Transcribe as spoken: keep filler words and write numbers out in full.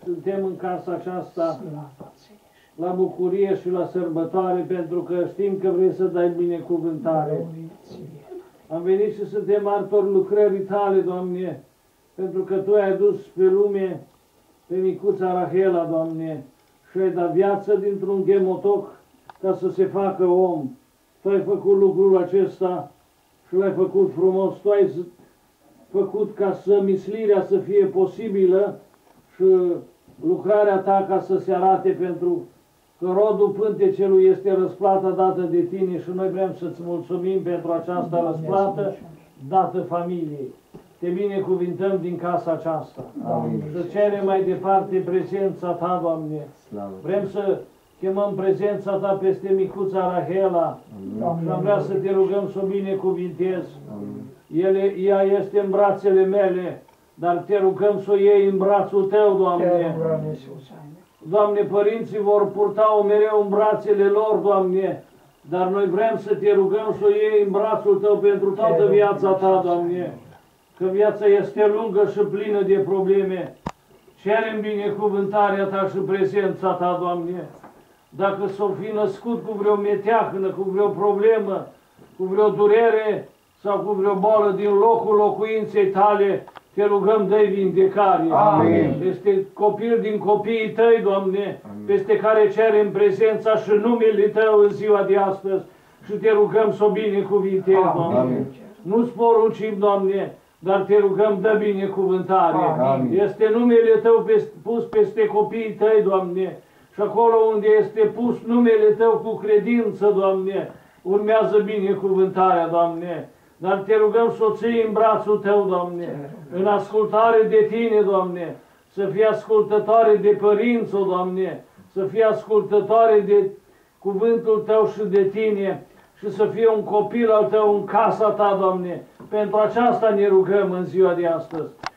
suntem în casa aceasta la bucurie și la sărbătoare, pentru că știm că vrei să dai binecuvântare. Am venit și suntem martori lucrării Tale, Doamne, pentru că Tu ai adus pe lume pe micuța Rahela, Doamne, și ai dat viață dintr-un gemotoc ca să se facă om. Tu ai făcut lucrul acesta și l-ai făcut frumos. Tu ai făcut ca să mislirea să fie posibilă și lucrarea Ta ca să se arate, pentru că rodul pântecelui este răsplata dată de Tine și noi vrem să-Ți mulțumim pentru această răsplată dată familiei. Te binecuvintăm din casa aceasta. Amin. Să cerem mai departe prezența Ta, Doamne. Slavă. Vrem să chemăm prezența Ta peste micuța Rahela. Amin. Și am vrea să Te rugăm să o binecuvintezi. Ele, ea este în brațele mele, dar Te rugăm să o iei în brațul Tău, Doamne. Doamne, părinții vor purta-o mereu în brațele lor, Doamne, dar noi vrem să Te rugăm să o iei în brațul Tău pentru toată viața Ta, Doamne, că viața este lungă și plină de probleme. Cerem binecuvântarea Ta și prezența Ta, Doamne. Dacă s-o fi născut cu vreo meteahnă, cu vreo problemă, cu vreo durere sau cu vreo boală din locul locuinței Tale, Te rugăm, dă-i vindecare. Amin. Peste copil din copiii Tăi, Doamne, amin, peste care cerem prezența și numele Tău în ziua de astăzi și Te rugăm să o binecuvintezi, Doamne. Nu-ți poruncim, Doamne, dar Te rugăm, dă binecuvântare. Amin. Este numele Tău pus peste copiii Tăi, Doamne, și acolo unde este pus numele Tău cu credință, Doamne, urmează binecuvântarea, Doamne. Dar Te rugăm să o ții în brațul Tău, Doamne, în ascultare de Tine, Doamne, să fie ascultătoare de părinți, Doamne, să fie ascultătoare de cuvântul Tău și de Tine și să fie un copil al Tău în casa Ta, Doamne. Pentru aceasta ne rugăm în ziua de astăzi.